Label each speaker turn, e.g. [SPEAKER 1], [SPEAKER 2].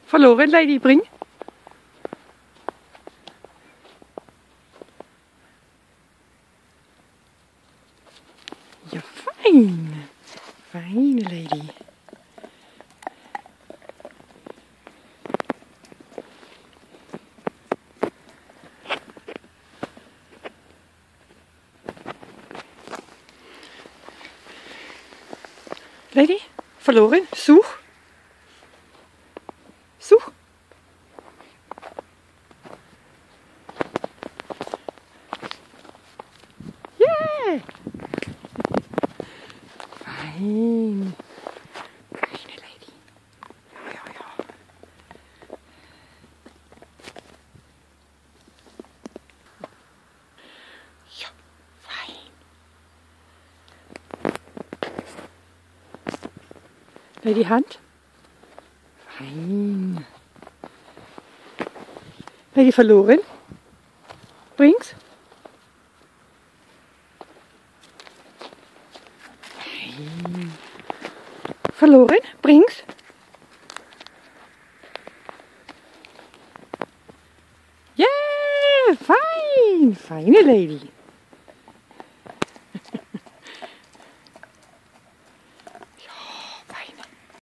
[SPEAKER 1] Verloren, Lady, bring. Ja, fein. Feine Lady. Lady, verloren, such. Such. Yeah! Fein. Feine Lady. Ja, ja, ja. Ja, fein. Lady, Hand. Fein. Lady, verloren. Bring's. Fein. Verloren. Bring's. Yeah, fein. Feine Lady.